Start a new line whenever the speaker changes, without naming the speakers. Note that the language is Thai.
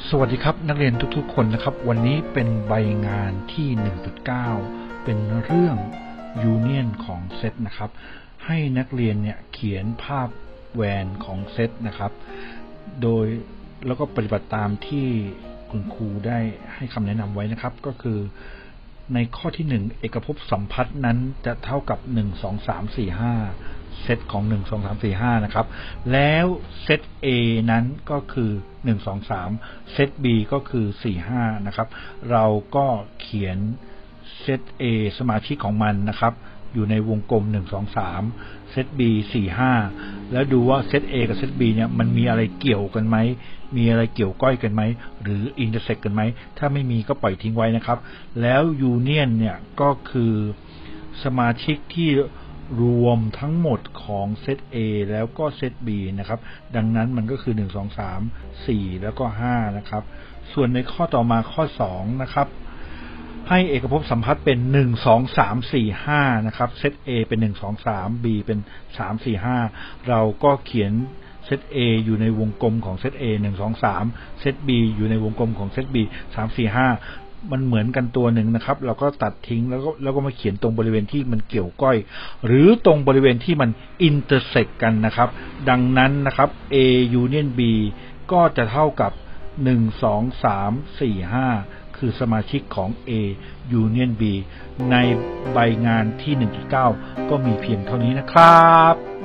สวัสดีครับนักเรียนทุกๆคนนะครับวันนี้เป็นใบงานที่ 1.9 เป็นเรื่องยูเนียนของเซตนะครับให้นักเรียนเนี่ยเขียนภาพแวนของเซตนะครับโดยแล้วก็ปฏิบัติตามที่คุณครูได้ให้คำแนะนำไว้นะครับก็คือในข้อที่1เอกภพสัมพัทธ์นั้นจะเท่ากับ1 2 3 4 5เซตของ1 2 3 4 5นะครับแล้วเซต A นั้นก็คือ1 2 3เซต B ก็คือ4 5นะครับเราก็เขียนเซต A สมาชิกของมันนะครับอยู่ในวงกลม1 2 3เซต B 4 5แล้วดูว่าเซต A กับเซต B เนี่ยมันมีอะไรเกี่ยวกันไหมมีอะไรเกี่ยวก้อยกันไหมหรืออินเตอร์เซ็กกันไหมถ้าไม่มีก็ปล่อยทิ้งไว้นะครับแล้วยูเนียนเนี่ยก็คือสมาชิกที่รวมทั้งหมดของเซต A แล้วก็เซต B นะครับดังนั้นมันก็คือ1 2 3 4แล้วก็5นะครับส่วนในข้อต่อมาข้อ2นะครับให้เอกภพสัมพัทธ์เป็น1 2 3 4 5นะครับเซต A เป็น1 2 3 B เป็น3 4 5เราก็เขียนเซต A อยู่ในวงกลมของเซต A 1 2 3เซต B อยู่ในวงกลมของเซต B 3 4 5มันเหมือนกันตัวหนึ่งนะครับเราก็ตัดทิ้งแล้วก็มาเขียนตรงบริเวณที่มันเกี่ยวก้อยหรือตรงบริเวณที่มันอินเตอร์เซ็กกันนะครับดังนั้นนะครับ A Union B ก็จะเท่ากับ1 2 3 4 5คือสมาชิกของ A Union B ในใบงานที่ 1.9 ก็มีเพียงเท่านี้นะครับ